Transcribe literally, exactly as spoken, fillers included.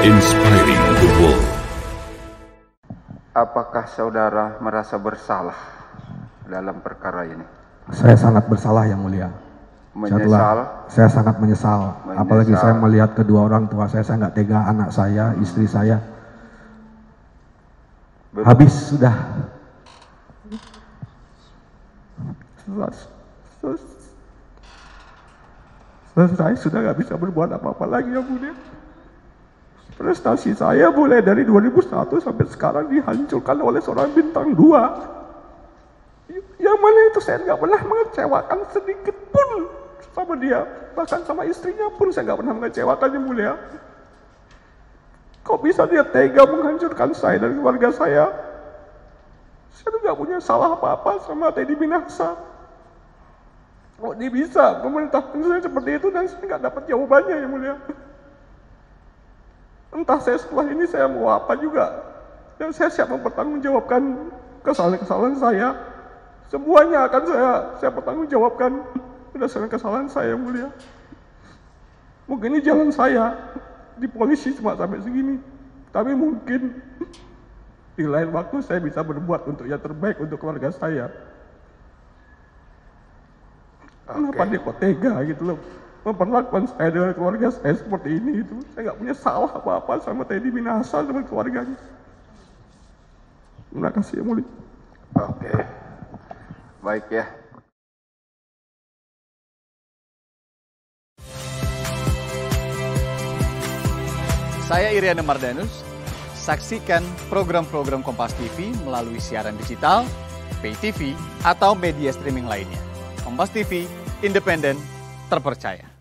Inspiring the world. Apakah saudara merasa bersalah dalam perkara ini? Saya sangat bersalah, Yang Mulia. Menyesal? Setelah, saya sangat menyesal. menyesal. Apalagi saya melihat kedua orang tua saya, saya nggak tega, anak saya, hmm. istri saya. Ber Habis sudah. Saya sudah nggak bisa berbuat apa-apa lagi, Yang Mulia. Prestasi saya mulai dari dua ribu satu sampai sekarang dihancurkan oleh seorang bintang dua. Yang mana itu saya nggak pernah mengecewakan sedikit pun sama dia. Bahkan sama istrinya pun saya nggak pernah mengecewakan, Yang Mulia. Kok bisa dia tega menghancurkan saya dan keluarga saya? Saya nggak punya salah apa-apa sama Teddy Minahsa. Kok dia bisa memerintahkan saya seperti itu dan saya nggak dapat jawabannya, Yang Mulia. Entah saya setelah ini saya mau apa juga. Dan saya siap mempertanggungjawabkan kesalahan-kesalahan saya. Semuanya akan saya saya pertanggungjawabkan berdasarkan kesalahan saya, Yang Mulia. Mungkin ini jalan saya di polisi cuma sampai segini. Tapi mungkin di lain waktu saya bisa berbuat untuk yang terbaik untuk keluarga saya. Kenapa okay. dia kok tega gitu loh memperlakukan saya dengan keluarga saya seperti ini itu. Saya nggak punya salah apa-apa sama Teddy Minahsa sama keluarganya. Terima kasih, Yang Mulia. Oke, okay. Baik ya. Saya Iriana Mardanus. Saksikan program-program Kompas T V melalui siaran digital, pay T V, atau media streaming lainnya. Kompas T V, independen, terpercaya.